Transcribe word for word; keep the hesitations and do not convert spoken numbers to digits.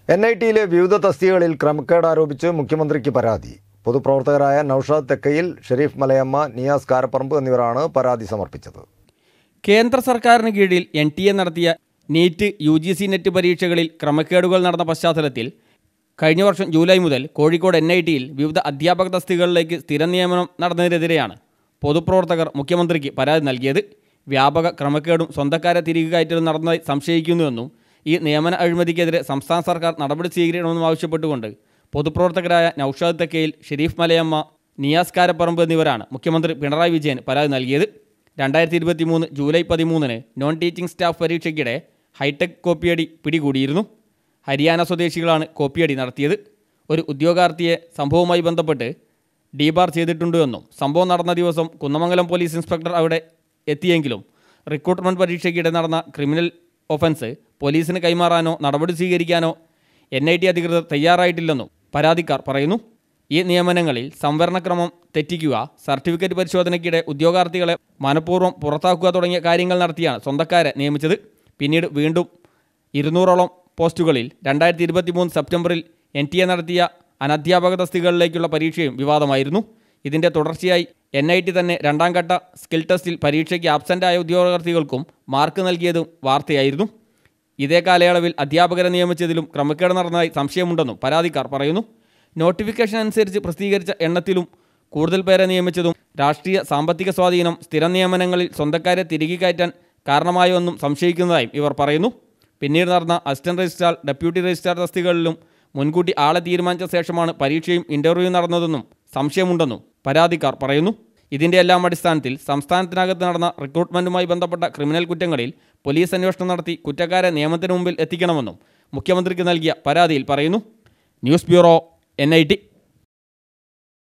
N I ടിയിലെ വിവിധ തസ്തികകളിൽ ക്രമക്കേട് ആരോപിച്ച് മുഖ്യമന്ത്രിക്ക് പരാതി. പൊതുപ്രവർത്തകരായ നൌഷാദ് തെക്കയിൽ, ഷെരീഫ് മലയമ്മ, നിയാസ് കാരപ്പറമ്പ് എന്നിവരാണ് പരാതി സമർപ്പിച്ചത്. കേന്ദ്ര സർക്കാരിന് കീഴിൽ എൻ ടി എ നടത്തിയ NEET, U G C NET പരീക്ഷകളിൽ ക്രമക്കേടുകൾ നടന്ന പശ്ചാത്തലത്തിൽ കഴിഞ്ഞ വർഷം ജൂലൈ മുതൽ കോഴിക്കോട് എൻ ഐ ടിയിൽ വിവിധ അധ്യാപക തസ്തികകളിലേക്ക് സ്ഥിരം നിയമനം നടന്നതിനെതിരെയാണ് പൊതുപ്രവർത്തകർ മുഖ്യമന്ത്രിക്ക് പരാതി നൽകിയത്. വ്യാപക ക്രമക്കേടും സ്വന്തക്കാരെ തിരികെ കയറ്റലും നടന്നതായി സംശയിക്കുന്നുവെന്നും ഈ നിയമന അഴിമതിക്കെതിരെ സംസ്ഥാന സർക്കാർ നടപടി സ്വീകരിക്കണമെന്നും ആവശ്യപ്പെട്ടുകൊണ്ട് പൊതുപ്രവർത്തകരായ നൌഷാദ് തെക്കയിൽ, ഷെരീഫ് മലയമ്മ, നിയാസ് കാരപ്പറമ്പ് എന്നിവരാണ് മുഖ്യമന്ത്രി പിണറായി വിജയൻ പരാതി നൽകിയത്. രണ്ടായിരത്തി ഇരുപത്തി മൂന്ന് ജൂലൈ പതിമൂന്നിന് നോൺ ടീച്ചിങ് സ്റ്റാഫ് പരീക്ഷയ്ക്കിടെ ഹൈടെക് കോപ്പിയടി പിടികൂടിയിരുന്നു. ഹരിയാന സ്വദേശികളാണ് കോപ്പിയടി നടത്തിയത്. ഒരു ഉദ്യോഗാർത്ഥിയെ സംഭവവുമായി ബന്ധപ്പെട്ട് ഡീബാർ ചെയ്തിട്ടുണ്ടെന്നും സംഭവം നടന്ന ദിവസം കുന്നമംഗലം പോലീസ് ഇൻസ്പെക്ടർ അവിടെ എത്തിയെങ്കിലും റിക്രൂട്ട്മെൻറ്റ് പരീക്ഷയ്ക്കിടെ നടന്ന ക്രിമിനൽ ഒഫൻസ് പോലീസിന് കൈമാറാനോ നടപടി സ്വീകരിക്കാനോ എൻ ഐ ടി അധികൃതർ തയ്യാറായിട്ടില്ലെന്നും പരാതിക്കാർ പറയുന്നു. ഈ നിയമനങ്ങളിൽ സംവരണക്രമം തെറ്റിക്കുക, സർട്ടിഫിക്കറ്റ് പരിശോധനയ്ക്കിടെ ഉദ്യോഗാർത്ഥികളെ മനഃപൂർവ്വം പുറത്താക്കുക തുടങ്ങിയ കാര്യങ്ങൾ നടത്തിയാണ് സ്വന്തക്കാരെ നിയമിച്ചത്. പിന്നീട് വീണ്ടും ഇരുന്നൂറോളം പോസ്റ്റുകളിൽ രണ്ടായിരത്തി ഇരുപത്തി മൂന്ന് സെപ്റ്റംബറിൽ എൻ ടി എ നടത്തിയ അനധ്യാപക തസ്തികകളിലേക്കുള്ള പരീക്ഷയും വിവാദമായിരുന്നു. ഇതിൻ്റെ തുടർച്ചയായി എൻ ഐ ടി തന്നെ രണ്ടാം ഘട്ട സ്കിൽ ടെസ്റ്റിൽ പരീക്ഷയ്ക്ക് ആബ്സെൻ്റായ ഉദ്യോഗാർത്ഥികൾക്കും മാർക്ക് നൽകിയതും വാർത്തയായിരുന്നു. ഇതേ കാലയളവിൽ അധ്യാപകരെ നിയമിച്ചതിലും ക്രമക്കേട് നടന്നതായി സംശയമുണ്ടെന്നും പരാതിക്കാർ പറയുന്നു. നോട്ടിഫിക്കേഷൻ അനുസരിച്ച് പ്രസിദ്ധീകരിച്ച എണ്ണത്തിലും കൂടുതൽ പേരെ നിയമിച്ചതും രാഷ്ട്രീയ സാമ്പത്തിക സ്വാധീനം സ്ഥിരം നിയമനങ്ങളിൽ സ്വന്തക്കാരെ തിരികെ കയറ്റാൻ കാരണമായോ എന്നും സംശയിക്കുന്നതായും ഇവർ പറയുന്നു. പിന്നീട് നടന്ന അസിസ്റ്റന്റ് രജിസ്ട്രാർ, ഡെപ്യൂട്ടി രജിസ്ട്രാർ തസ്തികകളിലും മുൻകൂട്ടി ആളെ തീരുമാനിച്ച ശേഷമാണ് പരീക്ഷയും ഇൻ്റർവ്യൂവും നടന്നതെന്നും സംശയമുണ്ടെന്നും പരാതിക്കാർ പറയുന്നു. ഇതിൻ്റെ എല്ലാം അടിസ്ഥാനത്തിൽ സംസ്ഥാനത്തിനകത്ത് നടന്ന റിക്രൂട്ട്മെൻറ്റുമായി ബന്ധപ്പെട്ട ക്രിമിനൽ കുറ്റങ്ങളിൽ പോലീസ് അന്വേഷണം നടത്തി കുറ്റക്കാരെ നിയമത്തിന് മുമ്പിൽ എത്തിക്കണമെന്നും മുഖ്യമന്ത്രിക്ക് നൽകിയ പരാതിയിൽ പറയുന്നു. News bureau, N I T.